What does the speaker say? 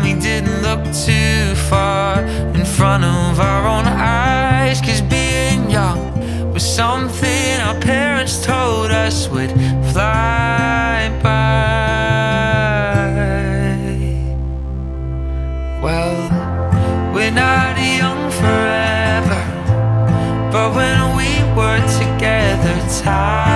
we didn't look too far in front of our own eyes. 'Cause being young was something our parents told us would fly by. Well, we're not young forever, but when we were together, time